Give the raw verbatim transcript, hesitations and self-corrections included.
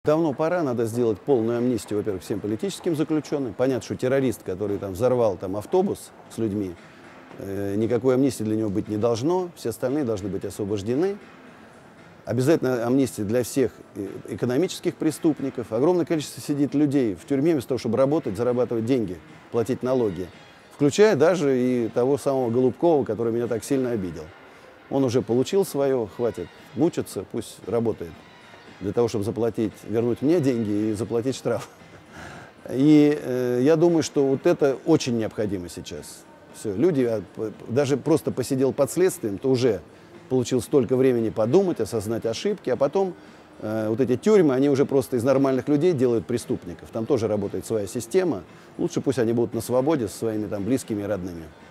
давно пора, надо сделать полную амнистию, во-первых, всем политическим заключенным. Понятно, что террорист, который там взорвал там, автобус с людьми, э, никакой амнистии для него быть не должно, все остальные должны быть освобождены. Обязательно амнистия для всех экономических преступников. Огромное количество сидит людей в тюрьме вместо того, чтобы работать, зарабатывать деньги, платить налоги. Включая даже и того самого Голубкова, который меня так сильно обидел. Он уже получил свое, хватит мучиться, пусть работает. Для того, чтобы заплатить, вернуть мне деньги и заплатить штраф. И э, я думаю, что вот это очень необходимо сейчас. Все, люди, даже просто посидел под следствием, то уже получил столько времени подумать, осознать ошибки, а потом э, вот эти тюрьмы, они уже просто из нормальных людей делают преступников. Там тоже работает своя система. Лучше пусть они будут на свободе со своими там близкими и родными.